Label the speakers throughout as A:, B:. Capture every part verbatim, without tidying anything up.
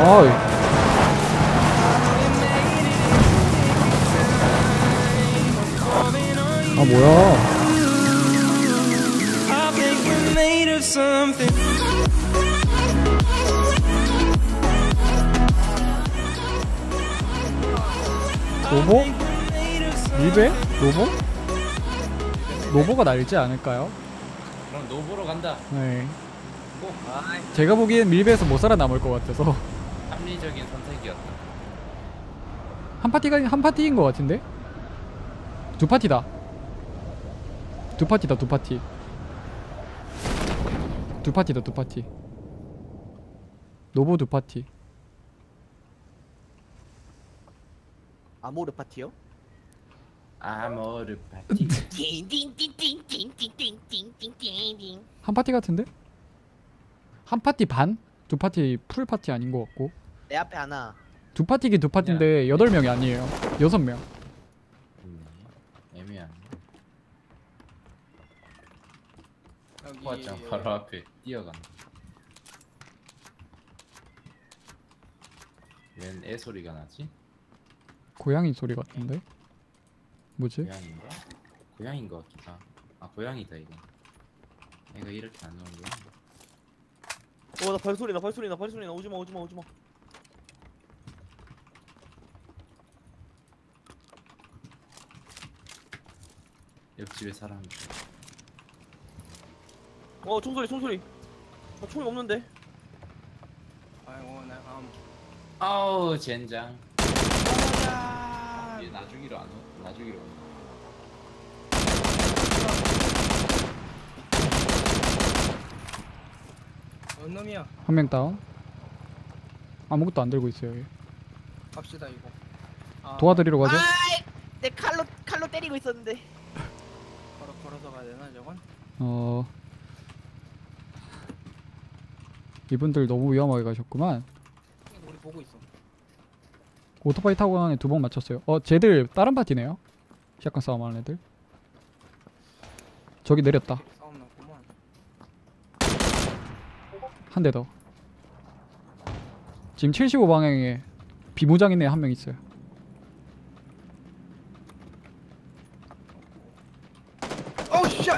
A: 어이. 아 뭐야? 로보? 밀배? 로보? 로보가 날지 않을까요?
B: 그럼 노보로 간다.
A: 네.
B: 고. 아이.
A: 제가 보기엔 밀배에서 못 살아남을 것 같아서
B: 합리적인 선택이었다.
A: 한 파티가 한 파티인 것 같은데? 두 파티다. 두 파티다 두 파티. 두 파티다 두 파티. 노보 두 파티.
C: 아모르 파티요?
B: 아모르 파티.
A: 한 파티 같은데? 한 파티 반? 두 파티 풀 파티 아닌 것 같고.
C: 내 앞에 하나.
A: 두 파티긴 두 파티인데 여덟 명이 아니에요. 여섯 명.
B: 음, 애매하네.
D: 여기
B: 보았죠? 바로 앞에 뛰어간다. 웬 애 소리가 나지?
A: 고양이 소리 같은데? 뭐지?
B: 고양인가? 고양인 것 같기도. 아 고양이다 이거. 애가 이렇게 안 오는 거야?
C: 어, 나 발소리 나 발소리 나 발소리 나 오지마 오지마 오지마.
B: 옆집에 사람이.
C: 어, 총소리 총소리. 나 총이 없는데.
D: 아이고 나 음.
B: 아우 젠장.
D: 아,
B: 얘 나주기로 안 오? 나주기로 안 오.
D: 뭔 놈이야?
A: 한 명 다운. 아무것도 안 들고 있어요. 얘.
D: 갑시다 이거. 아,
A: 도와드리러 가죠.
C: 아이, 내 칼로 칼로 때리고 있었는데.
D: 걸어 걸어서 가야 되나 저건?
A: 어. 이분들 너무 위험하게 가셨구만.
D: 우리 보고 있어.
A: 오토바이 타고 가는 애 두 번 맞췄어요. 어, 쟤들 다른 파티네요. 샷건 싸움하는 애들. 저기 내렸다.
D: 싸움 났구만.
A: 한 대 더. 지금 칠십오 방향에 비무장인 애 한 명 있어요.
D: 오 샷!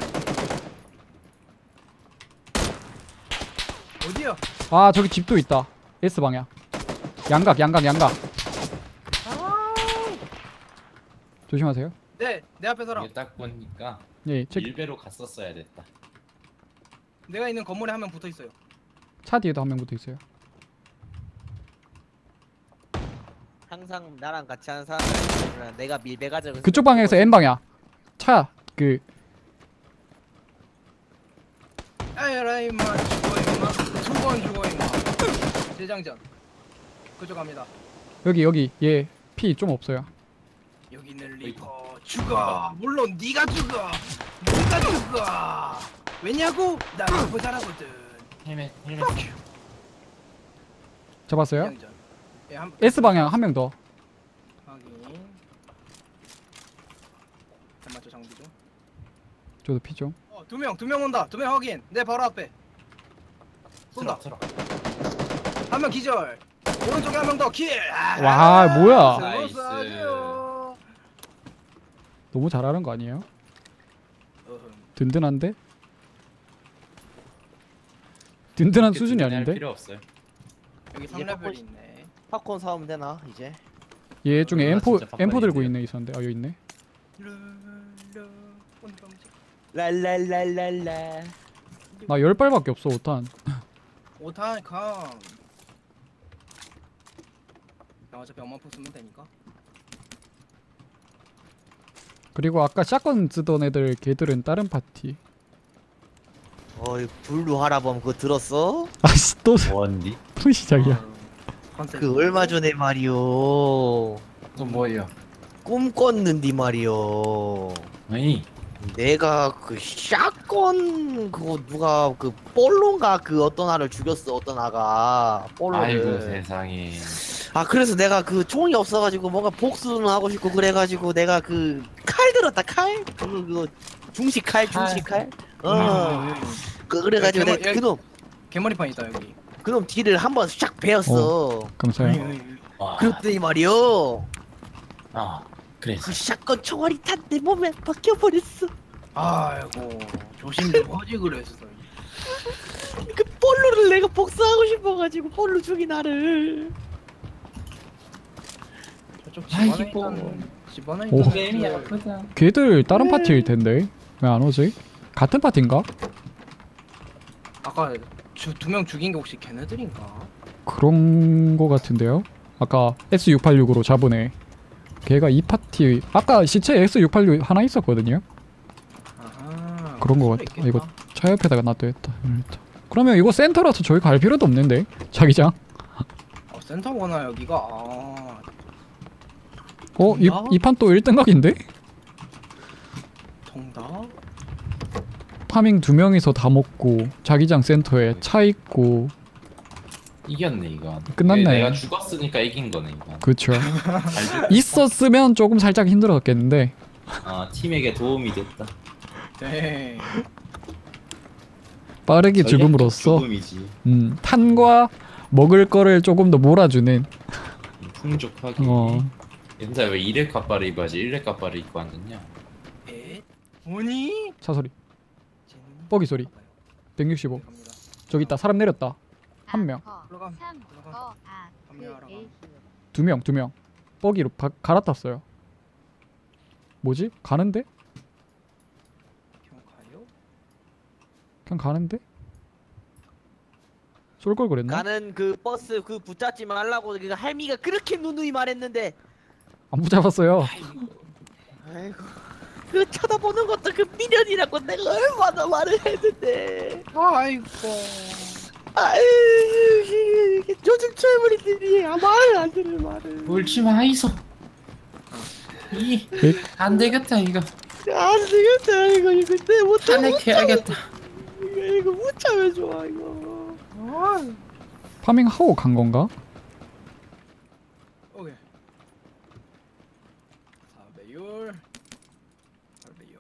D: 어디야?
A: 아, 저기 집도 있다. S 방향. 양각, 양각, 양각. 조심하세요.
D: 네, 내 앞에 서라.
B: 이게 딱 보니까
A: 예, 저
B: 일배로 갔었어야 됐다.
D: 내가 있는 건물에 한 명 붙어 있어요.
A: 차 뒤에도 한 명 붙어 있어요.
C: 항상 나랑 같이 하는 사람은 내가 밀배 가져.
A: 그쪽 방향에서 N 방향. 차, 그
D: 에라 임마 죽어 임마. 두 번 죽어 임마. 대장전. 그쪽 갑니다.
A: 여기 여기 얘 피 좀 없어요.
D: 여기 있는 리퍼 죽어. 물론 네가 죽어. 네가 죽어. 왜냐고? 나 리퍼 잘하거든.
B: 헬멧 헬멧.
A: 잡았어요?
D: 대장전. 예, 한
A: S 방향 한 명 더.
D: 확인. 잠깐만 저 장비 좀.
A: 저도 피 좀.
D: 어, 두 명, 두 명 온다. 두 명 확인. 내 바로 앞에. 쏜다.
B: 들어.
D: 한 명 기절. 오른쪽에 한 명 더 킬. 아,
A: 와, 뭐야?
B: 나이스.
D: 스무스하죠.
A: 너무 잘하는 거 아니에요?
D: 어흠.
A: 든든한데? 든든한
B: 이렇게
A: 수준이
B: 든든할
A: 아닌데?
B: 필요 없어요.
D: 여기
C: 이제
D: 삼 레벨
C: 팝콘-
D: 있네.
C: 팝콘 사오면 되나 이제?
A: 얘 중에
B: 아,
A: 엠포
B: 진짜
A: 엠포 들고
B: 빡빡이네요.
A: 있네 있었는데. 아, 여기 있네.
D: 르르 오늘 밤새.
C: 랄랄랄랄라.
A: 나 열 발밖에 없어, 오탄.
D: 오탄 컴. 나 어차피 엄마포 쓰면 되니까.
A: 그리고 아까 샷건 쓰던 애들 걔들은 다른 파티.
C: 어이, 블루 하라범 그거 들었어?
A: 아씨, 또
B: 원디?
A: 또 시작이야.
D: 어, 컨셉.
C: 그 얼마 전에 말이요.
B: 또 뭐예요?
C: 꿈 꿨는디 말이요.
B: 아니
C: 내가 그 샷건 그거 누가 그 볼론가 그 어떤 아를 죽였어, 어떤 아가 볼론을.
B: 아이고 세상에.
C: 아, 그래서 내가 그 총이 없어가지고 뭔가 복수는 하고 싶고 그래가지고 내가 그 칼 들었다. 칼? 그거 그거 중식 칼, 중식 칼. 어. 그 그래가지고
D: 개머리-
C: 내가 그놈
D: 개머리판 있다 여기.
C: 그놈 뒤를 한번 샥 베었어.
A: 감사해요.
B: 와.
C: 그랬더니 말이요.
B: 아 그래서
C: 그 샷건 총알이 다 내 몸에 박혀버렸어.
D: 아이고 조심 좀 하지 그랬어.
C: 그 볼로를 내가 복수하고 싶어가지고 볼로 죽인 나를.
D: 저쪽
B: 아이,
D: 집안에
B: 이뻐.
D: 있던 집안에
A: 오.
D: 있던
B: 게임이
D: 애들.
B: 아프다.
A: 걔들 다른 파티일 텐데 왜 안 오지? 같은 파티인가?
D: 아까 두 명 죽인 게 혹시 걔네들인가?
A: 그런 거 같은데요? 아까 에스 육팔육으로 잡은 애 걔가 이 파티 아까 시체 에스 육팔육 하나 있었거든요?
D: 아하.
A: 그런 거
D: 수도
A: 같다.
D: 있겠다.
A: 이거 차 옆에다가 놔둬야겠다. 이랬다. 그러면 이거 센터라서 저희 갈 필요도 없는데? 자기장?
D: 어, 센터구나 여기가. 아.
A: 어? 이,
C: 뭔가?
A: 이 판 또 일 등 각인데?
D: 정답?
A: 파밍 두 명이서 다 먹고 자기장 센터에 차 있고
B: 이겼네 이건.
A: 끝났네.
B: 이게 내가 죽었으니까 이긴 거네 이건.
A: 그쵸.
B: 잘 죽-
A: 있었으면 조금 살짝 힘들었겠는데
B: 어 팀에게 도움이 됐다.
D: 네.
A: 빠르게
B: 전략적
A: 죽음으로써
B: 죽음이지.
A: 음, 탄과 먹을 거를 조금 더 몰아주는
B: 풍족하게.
A: 어.
B: 옛날에 왜 이레 카빠를 입어야지 일레 카빠를 입고 앉았냐?
D: 에? 뭐니?
A: 차 소리 뻐기 소리 백육십오
D: 갑니다.
A: 저기 있다 사람 내렸다 한 명
D: 들어감.
E: 삼,
D: 들어감.
E: 어, 아,
D: 합류하러
E: 일,
A: 두 명 두 명 뻐기로 바, 갈아탔어요 뭐지? 가는데?
D: 그냥 가요?
A: 그냥 가는데? 쏠 걸 그랬나?
C: 가는 그 버스 그 붙잡지 말라고 그 할미가 그렇게 누누이 말했는데.
A: 안 붙잡았어요
C: 아이고. 그 쳐다보는 것도 그 미련이라고 내가 얼마나 말을 했는데.
D: 아이고.
C: 아유, 요즘 젊은이들이 말을 안 들을 말을.
B: 울지 마 이소. 이 안 되겠다 이거.
C: 안 되겠다 이거 이거 내 못해.
B: 탄핵해야겠다.
C: 이거 이거 못 참여 좋아 이거. 아,
A: 파밍하고 간 건가?
D: 오케이. 사배율. 팔배율.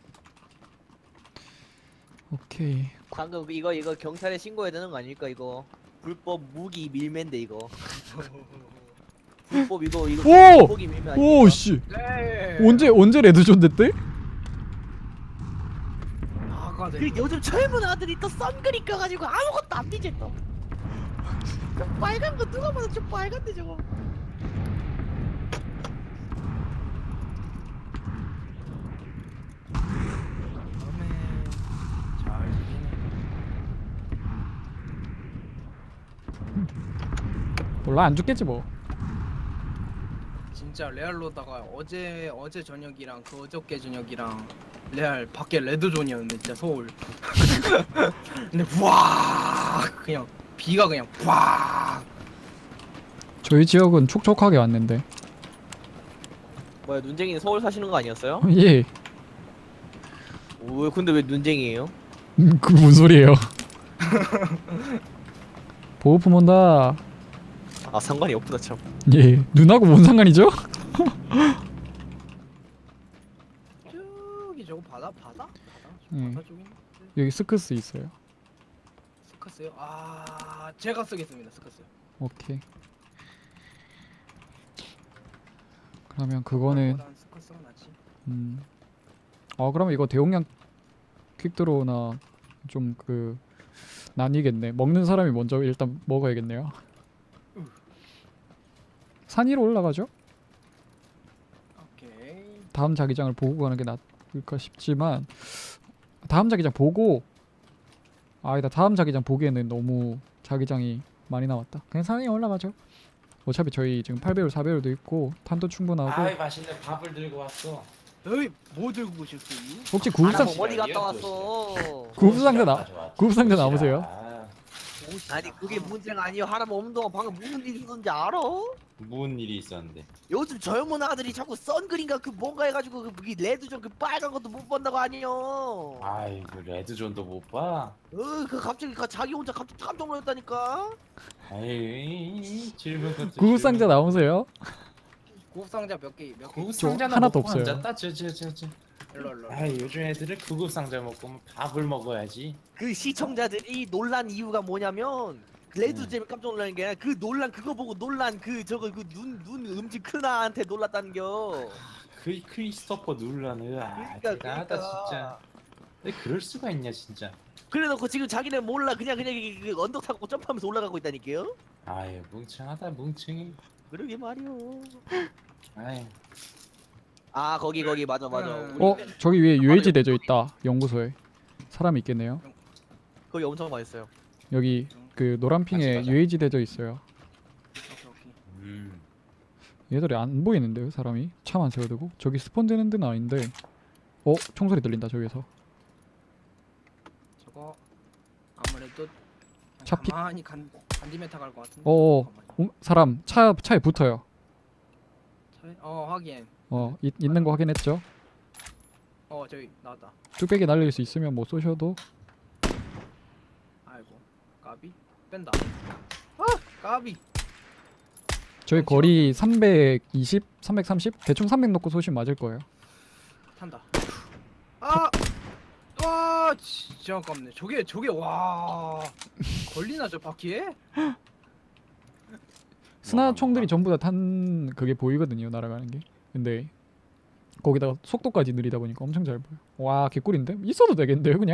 A: 오케이
C: 방금 이거 이거 경찰에 신고해야 되는 거 아닐까 이거? 불법 무기 밀매인데 이거. 불법 이거 이거
A: 오!
C: 무기 밀매 아닙니까?
A: 오씨
D: 네.
A: 언제 언제 레드존 됐대?
D: 아가
C: 그 요즘 젊은 아들이 또 선글이 껴가지고 아무것도 안 뒤져 또. 저 빨간 거 누가 봐도 저 빨간데 저거.
D: 잘 지내.
A: 몰라 안 죽겠지 뭐
D: 진짜 레알로다가 어제 어제 저녁이랑 그 어저께 저녁이랑 레알 밖에 레드존이었는데 진짜 서울. 근데 와 그냥 비가 그냥 와.
A: 저희 지역은 촉촉하게 왔는데
C: 뭐야 눈쟁이는 서울 사시는 거 아니었어요?
A: 예
C: 왜 근데 왜 눈쟁이에요?
A: 음, 그 무슨 소리예요 보호품 온다
C: 아 상관이 없구나 참.
A: 예 눈하고 뭔 상관이죠?
D: 저기 저거 바다 바다 바다 저
A: 음.
D: 바다 쪽인데
A: 여기 스크스 있어요
D: 스커스요? 아 제가 쓰겠습니다 스커스.
A: 오케이 그러면 그거는
D: 그거보단 스커스가 낫지.
A: 음. 아 그러면 이거 대용량 퀵드로우나 좀 그 나뉘겠네 먹는 사람이 먼저 일단 먹어야겠네요 산 위로 올라가죠?
D: 오케이.
A: 다음 자기장을 보고 가는 게 낫을까 싶지만 다음 자기장 보고 아니다 다음 자기장 보기에는 너무 자기장이 많이 나왔다 그냥 산 위에 올라가죠 어차피 저희 지금 팔 배율 사 배율도 있고 탄도 충분하고
B: 아이 맛있는 밥을 들고 왔어.
D: 너희 뭐 들고 오셨어요?
A: 혹시
C: 아,
A: 구급상
C: 나 머리 갔다 왔어.
A: 구급상자 나 구급상자 남으세요?
C: 아니 그게 문제가 아니야. 하람 없는 동안 방금 무슨 일이 있었는지 알아?
B: 무슨 일이 있었는데?
C: 요즘 젊은 아들이 자꾸 선글인가 그 뭔가 해가지고 그 이 레드존 그 빨간 것도 못 본다고 아니요.
B: 아이고 레드존도 못 봐.
C: 어그 갑자기 가- 자기 혼자 갑자기 깜짝 놀랐다니까.
B: 아이 질문 것도
A: 구급상자
B: 질문.
A: 나오세요?
D: 구급상자 몇 개? 몇 개?
B: 구급상자는
A: 하나도
B: 먹고
A: 없어요.
B: 앉았다. 저저저저.
D: 일로 일로.
B: 아이 요즘 애들은 구급상자 먹고 밥을 먹어야지.
C: 그 시청자들이 놀란 이유가 뭐냐면 레드
B: 음.
C: 잼 깜짝 놀라는 게 그 논란 그거 보고 놀란 그 저거 그 눈 눈 음질 크나한테 놀랐다는겨.
B: 그 크리스토퍼 놀라는 아
C: 그러니까,
B: 대단하다
C: 그러니까.
B: 진짜. 왜 그럴 수가 있냐 진짜.
C: 그래놓고 지금 자기는 몰라 그냥 그냥 그 언덕 타고 점프하면서 올라가고 있다니까요.
B: 아유 뭉청하다 뭉청이.
C: 그러게 말이요.
B: 아유.
C: 아 거기 거기 맞아 맞아.
D: 음.
C: 우리
A: 어
C: 팬-
A: 저기 위에 유해지 대져 있다. 연구소에 사람이 있겠네요.
C: 거기 엄청 맛있어요.
A: 여기 그 노란핑에
B: 같이 가자.
A: 유해지 대져 있어요.
D: 오케이 오케이.
B: 음.
A: 얘들이 안 보이는데요 사람이 차만 세워두고. 저기 스폰 되는 데는 아닌데. 어 총소리 들린다 저기서.
D: 저거 아무래도
A: 차 피-
D: 가만히 간 간디메타 갈 것 같은데.
A: 어어
D: 잠깐만요.
A: 음, 사람 차 차에 붙어요.
D: 차에- 어 확인.
A: 어 있, 있는 거 확인했죠.
D: 어 저기 나왔다.
A: 뚝배기 날릴 수 있으면 뭐 쏘셔도.
D: 아이고 까비 뺀다. 아 까비.
A: 저희
D: 잠시만.
A: 거리 삼백이십, 삼백삼십 대충 삼백 놓고 쏘시면 맞을 거예요.
D: 탄다. 아! 와 진짜 아깝네. 저게 저게 와 걸리나 저 바퀴에?
A: 스나
B: 뭐가,
A: 총들이
B: 뭐가?
A: 전부 다 탄 그게 보이거든요 날아가는 게. 근데 거기다가 속도까지 느리다 보니까 엄청 잘 보여. 와 개꿀인데? 있어도 되겠는데요 그냥?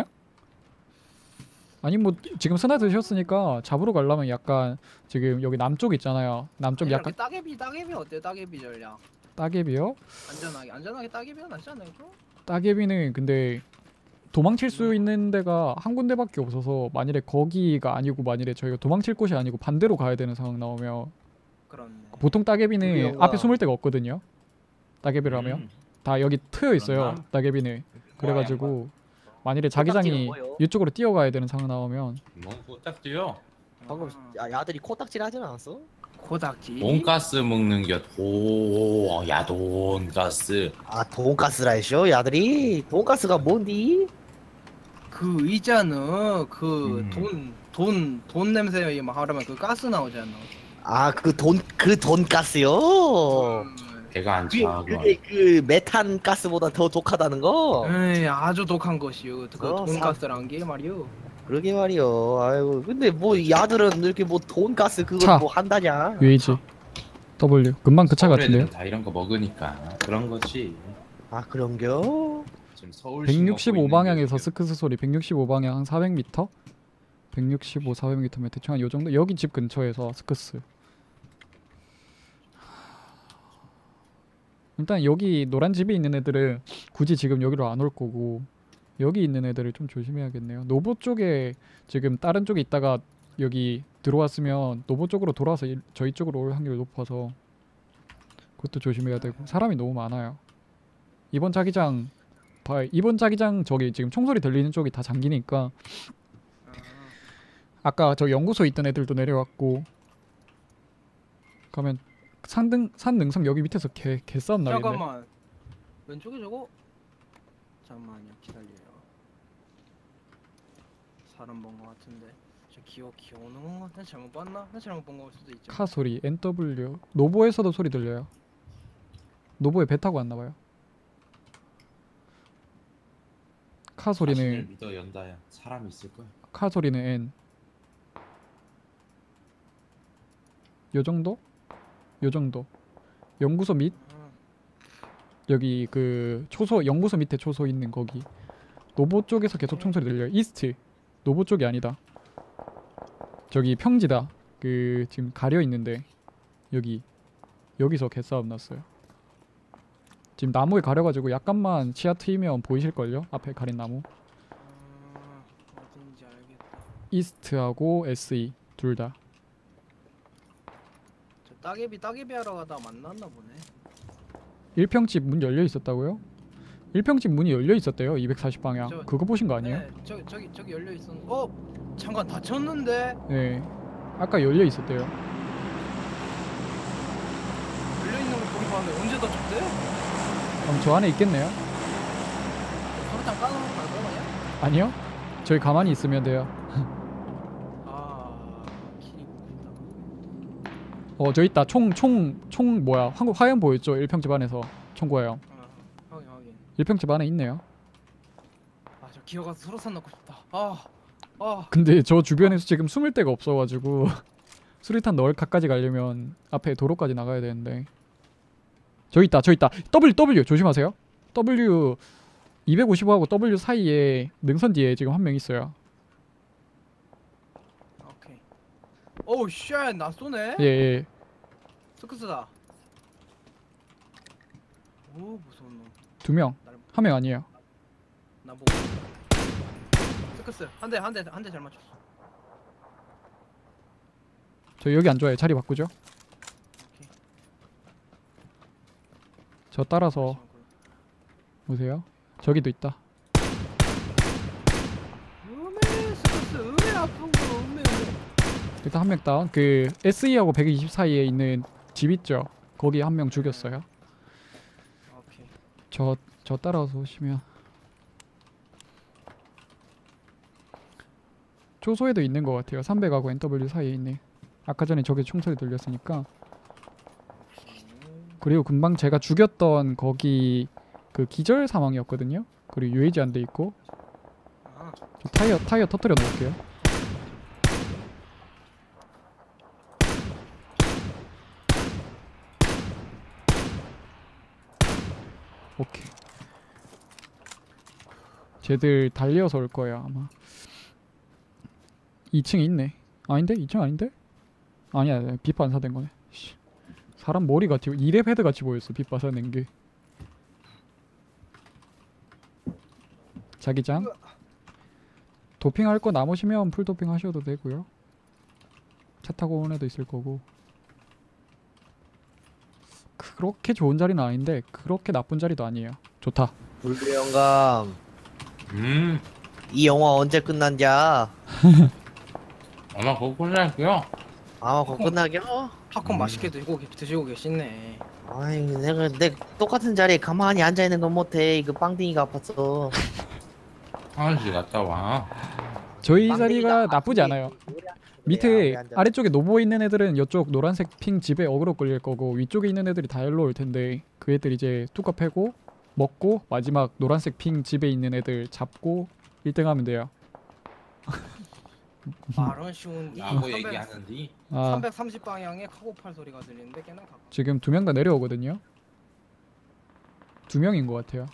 A: 아니 뭐 지금 스나 드셨으니까 잡으러 가려면 약간 지금 여기 남쪽 있잖아요. 남쪽 약간
D: 따개비 따개비 어때? 따개비 전략.
A: 따개비요?
D: 안전하게 안전하게 따개비가 낫지 않나요? 이거?
A: 따개비는 근데 도망칠 수 있는 데가 한 군데밖에 없어서 만일에 거기가 아니고 만일에 저희가 도망칠 곳이 아니고 반대로 가야 되는 상황 나오면
D: 그렇네.
A: 보통 따개비는
C: 우리
A: 앞에
C: 영화-
A: 숨을 데가 없거든요. 따개비를 하면
B: 음.
A: 다 여기 트여 있어요.
B: 그런가?
A: 따개비는. 그래가지고 만일에
C: 코딱지는
A: 자기장이
C: 뭐예요?
A: 이쪽으로 뛰어가야 되는 상황 나오면
B: 뭔딱 뛰어.
C: 방금
D: 아,
C: 야, 야들이 코딱질 하진 않았어?
D: 코닥지.
B: 돈가스 먹는 게도야 돈가스.
C: 아 돈가스라 했쇼 야들이? 돈가스가 뭔디?
D: 그 의자는 그
B: 음.
D: 돈 돈 돈 냄새 막 하려면 그 가스 나오잖아.
C: 아 그 돈 그 돈가스요?
D: 음.
B: 배가 안
C: 그게,
B: 차.
C: 그게 그 메탄 가스보다 더 독하다는 거?
D: 에이 아주 독한 것이요. 그
C: 어,
D: 돈가스란 게 말이요.
C: 그러게 말이요. 아이고 근데 뭐 야들은 이렇게 뭐 돈가스
A: 차.
C: 그걸 뭐 한다냐?
A: 유에이지 W 금방 그 차
B: 서울
A: 같은데요.
B: 애들은 다 이런 거 먹으니까 그런 거지.
C: 아 그런겨?
B: 지금 서울
A: 백육십오 방향에서 스크스 소리. 백육십오 방향 한 사백 미터. 백육십오, 사백 미터면 대충 한 요 정도. 여기 집 근처에서 스크스. 일단 여기 노란 집에 있는 애들은 굳이 지금 여기로 안 올 거고 여기 있는 애들을 좀 조심해야겠네요. 노보 쪽에 지금 다른 쪽에 있다가 여기 들어왔으면 노보 쪽으로 돌아와서 이- 저희 쪽으로 올 확률이 높아서 그것도 조심해야 되고 사람이 너무 많아요. 이번 자기장 봐 이번 자기장 저기 지금 총소리 들리는 쪽이 다 잠기니까
D: 아,
A: 아까 저 연구소 있던 애들도 내려왔고 가면 산등 산 능선 여기 밑에서 개 개싸움 나겠네.
D: 잠깐만. 왼쪽에 저거 잠깐만요. 기다려요. 사람 본 것 같은데. 저 기어 기어 오는 건가? 나 잘못 봤나? 나 잘못 본 걸 수도 있죠.
A: 카 소리 엔더블유 노보에서도 소리 들려요. 노보에 배 타고 왔나 봐요. 카
B: 자신을
A: 소리는
B: 믿어 연다야. 사람 있을 거야.
A: 카 소리는 N. 요 정도? 요 정도. 연구소 밑
D: 아,
A: 여기 그 초소 연구소 밑에 초소 있는 거기. 노보 쪽에서 계속 총소리 들려요. 이스트. 노보 쪽이 아니다. 저기 평지다. 그 지금 가려 있는데 여기 여기서 개싸움 났어요. 지금 나무에 가려가지고 약간만 치아 트이면 보이실걸요? 앞에 가린 나무.
D: 아, 어딘지 알겠다.
A: 이스트하고 에스이 둘 다.
D: 저 따개비 따개비 하러 가다 만났나 보네.
A: 일평집 문 열려 있었다고요? 일평집 문이 열려 있었대요. 이백사십 방향.
D: 저-
A: 그거 보신 거 아니에요?
D: 네, 저기 저기 저기 열려 있었는데. 어 잠깐 닫혔는데.
A: 네. 아까 열려 있었대요.
D: 열려 있는 거 보기 봤는데 언제 닫혔대?
A: 그럼 저 안에 있겠네요?
D: 소리탄 까놓고 갈 거냐?
A: 아니요? 저희 가만히 있으면 돼요.
D: 아 길이 보인다.
A: 어, 저 있다. 총, 총, 총 뭐야? 한국 화염 보였죠? 일평집 안에서. 총구화염.
D: 아 확인 확인.
A: 일평집 안에 있네요.
D: 아 저 기어가서 수로산 넣고 싶다. 아 아
A: 근데 저 주변에서 지금 숨을 데가 없어가지고 수리탄 넣을 각까지 가려면 앞에 도로까지 나가야 되는데. 저 있다 저 있다 W W 조심하세요. W 이백오십오하고 W 사이에 능선 뒤에 지금 한 명 있어요.
D: 오케이. 오우 쉣나 쏘네.
A: 예, 예.
D: 스크스다. 오 무서운 놈.
A: 두 명. 한 명 아니에요.
D: 나 보고. 스크스 한 대 한 대 한 대 잘 맞췄어.
A: 저 여기 안 좋아요. 자리 바꾸죠.
D: 오케이.
A: 저 따라서 보세요. 저기도 있다.
D: 음에 스크스 음에 아픈 거 음에 음에.
A: 일단 한 명 다운. 그 에스이하고 백이십 사이에 있는 집 있죠. 거기 한 명 죽였어요.
D: 오케이.
A: 저 저 따라서 오시면 초소에도 있는 것 같아요. 삼백하고 엔더블유 사이에 있네. 아까 전에 저기 총소리 들렸으니까. 그리고 금방 제가 죽였던 거기 그 기절 상황이었거든요. 그리고 유에이지 안 돼 있고.
D: 아
A: 저 타이어 타이어 터뜨려 놓을게요. 오케이. 쟤들 달려서 올 거예요 아마. 이 층에 있네. 아닌데? 이 층 아닌데? 아니야, 아니야. 빛 반사된 거네. 씨. 사람 머리 같이 이랩 헤드 같이 보였어. 빛 반사된 게. 자기장. 도핑할 거 남으시면 풀 도핑 하셔도 되고요. 차 타고 오는 애도 있을 거고. 그렇게 좋은 자리는 아닌데 그렇게 나쁜 자리도 아니에요. 좋다.
C: 불교 영감
B: 음
C: 이 영화 언제 끝난냐?
B: 아마 그거 끝날게요.
C: 아마 곧 끝나겨?
D: 팝콘
B: 음.
D: 맛있게 드시고 계- 드시고 계시네.
C: 아이 내가 내 똑같은 자리에 가만히 앉아 있는 건 못해. 이거 빵댕이가 아팠어.
B: 화장실 갔다 와.
A: 저희
C: 빵댕이가
A: 자리가 나쁘지
C: 아프게
A: 않아요.
C: 노래
A: 밑에
C: 앞에 앉아.
A: 아래쪽에 노보 있는 애들은 이쪽 노란색 핑 집에 어그로 끌릴 거고 위쪽에 있는 애들이 다 일로 올 텐데 그 애들 이제 뚜까 패고 먹고 마지막 노란색 핑 집에 있는 애들 잡고 일 등 하면 돼요.
D: 말은 쉬운데
B: 라고 얘기하는데
A: 아
D: 삼백삼십 방향에 카고팔 소리가 들리는데 걔는 가.
A: 지금 두 명 다 내려오거든요. 두 명인 것 같아요.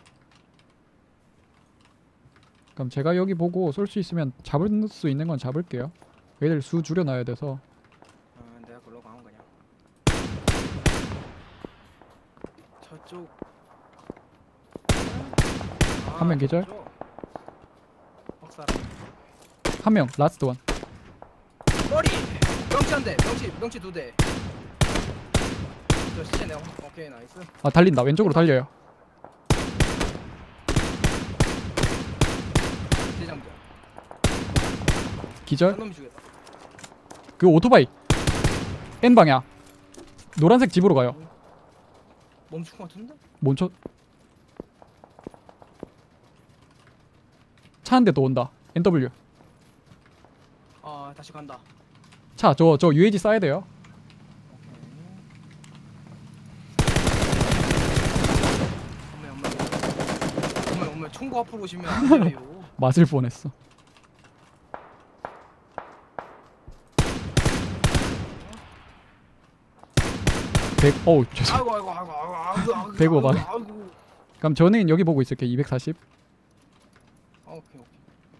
A: 그럼 제가 여기 보고 쏠 수 있으면 잡을 수 있는 건 잡을게요. 얘들 수 줄여놔야 돼서.
D: 아, 내가 글로 가면 그냥. 저쪽. 아,
A: 한명 계절?
D: 저쪽. 박사람.
A: 한 명 라스트 원.
D: 머리. 명치 한 대. 명치 명치 두 대. 저 시체 내가. 오케이 나이스.
A: 아 달린다. 왼쪽으로 달려요.
D: 대장전.
A: 기절.
D: 한 놈이 죽였다.
A: 그 오토바이 N 방향 노란색 집으로 가요.
D: 멈춘 것 같은데?
A: 멈춰. 차 한 대 더 온다. 엔더블유.
D: 아 다시 간다.
A: 차 저 저 유에이지 쏴야 돼요.
D: 엄마 엄마. 엄마 엄마 총구 앞으로 오시면 안 돼요.
A: 맞을 뻔했어. 백 어우 죄송.
D: 아이고 아이고 아이고 아이고 아이고 아이고.
A: 백오 방.
D: 아이고, 아이고.
A: 그럼 저는 여기 보고 있을게요. 이백사십.
D: 아, 오케이 오케이.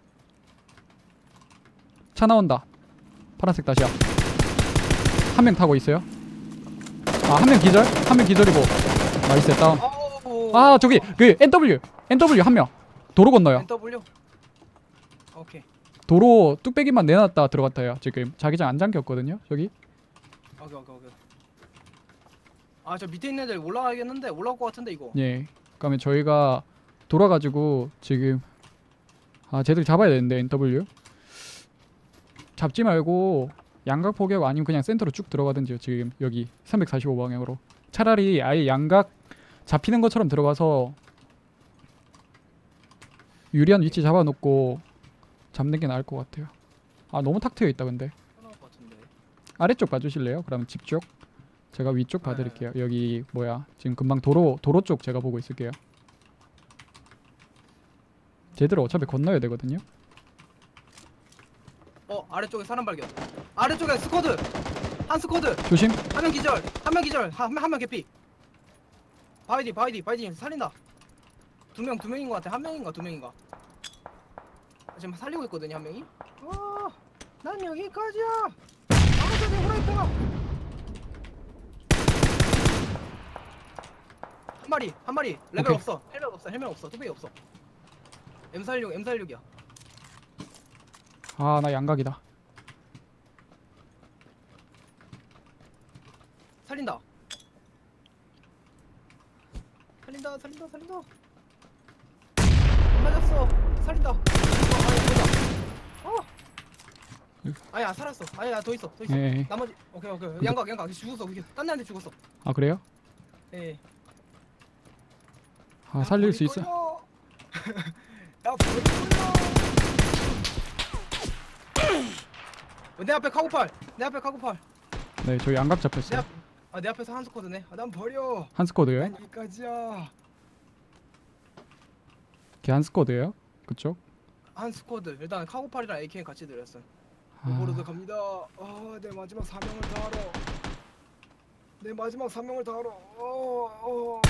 A: 차 나온다. 파란색 다시야. 한 명 타고 있어요. 아 한 명 기절. 한 명 기절이고. 나이스 다운.
D: 아우.
A: 아 저기 그 엔더블유 엔더블유 한 명. 도로 건너요.
D: 엔더블유. 오케이.
A: 도로 뚝배기만 내놨다 들어갔다요. 지금 자기장 안 잠겼거든요. 저기.
D: 오케이 오케이 오케이. 아 저 밑에 있는 애들 올라가겠는데 올라올 것 같은데 이거.
A: 예. 그러면 저희가 돌아가지고 지금 아 쟤들 잡아야 되는데 엔더블유 잡지 말고 양각 포격 아니면 그냥 센터로 쭉 들어가든지요. 지금 여기 삼백사십오 방향으로 차라리 아예 양각 잡히는 것처럼 들어가서 유리한 위치 잡아놓고 잡는 게 나을 것 같아요. 아 너무 탁 트여 있다 근데.
D: 나올 것 같은데.
A: 아래쪽 봐주실래요? 그러면 집 쪽. 제가 위쪽 봐드릴게요. 여기 뭐야 지금 금방 도로 도로 쪽 제가 보고 있을게요. 쟤들 어차피 건너야 되거든요.
D: 어 아래쪽에 사람 발견. 아래쪽에 스쿼드. 한 스쿼드.
A: 조심.
D: 한 명 기절. 한 명 기절. 한명 한 명 개피. 바이디 바이디 바이디 살린다. 두 명 두 명인 것 같아. 한 명인가 두 명인가. 지금 살리고 있거든요 한 명이. 와, 난 여기까지야. 아무도 내 후라이팬아. 한 마리 한 마리 레벨
A: 오케이.
D: 없어. 헬멧 없어. 헬멧 없어. 투베이 없어. 엠 사십육 엠 사십육이야.
A: 아 나 양각이다.
D: 살린다. 살린다 살린다 살린다. 안 맞았어. 살린다. 어, 아니 보자. 어. 아야 살았어. 아야 더 있어 더 있어.
A: 예.
D: 나머지 오케이 오케이 양각 양각 죽었어. 그게 딴 애한테 죽었어.
A: 아 그래요?
D: 예.
A: 아 살릴 수 있어.
D: 야 버릴 거야. 어, 내 앞에 카고팔. 내 앞에 카고팔.
A: 네 저희 양각
D: 내
A: 잡혔어요.
D: 앞. 아내 앞에서 한 스쿼드네. 아, 난 버려.
A: 한 스쿼드예요?
D: 난 여기까지야.
A: 걔 한 스쿼드예요? 그쪽?
D: 한 스쿼드. 일단 카고팔이랑 에이케이 같이 들였어.
A: 아,
D: 오버로드 갑니다. 아, 내 마지막 사명을 다하러. 내 마지막 사명을 다하러. 어, 어.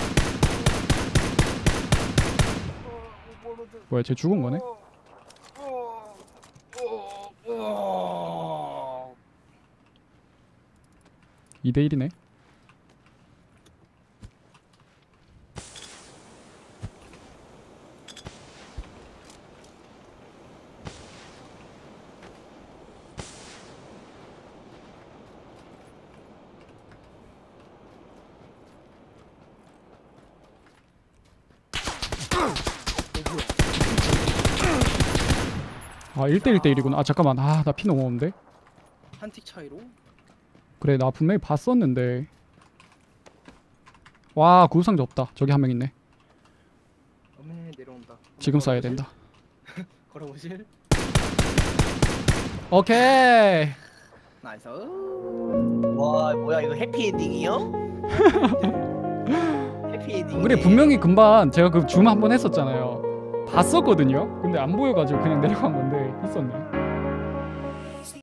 D: 어, 오버로드.
A: 뭐야 쟤 죽은 거네?
D: 어, 어, 어, 어.
A: 이 대 일이네. 아 일 대 일 대 일이구나. 아 잠깐만. 아 나 피 너무 없는데?
D: 한틱 차이로.
A: 그래 나 분명히 봤었는데. 와 구상자 없다. 저기 한 명 있네.
D: 어메 내려온다.
A: 지금 쏴야 된다.
D: 걸어보실.
A: 오케이.
D: 나이스.
C: 와 뭐야 이거 해피엔딩이요? 해피엔딩.
A: 그래 분명히 금방 제가 그 줌 한 번 했었잖아요. 봤었거든요. 근데 안 보여가지고 그냥 내려간 건데 있었네.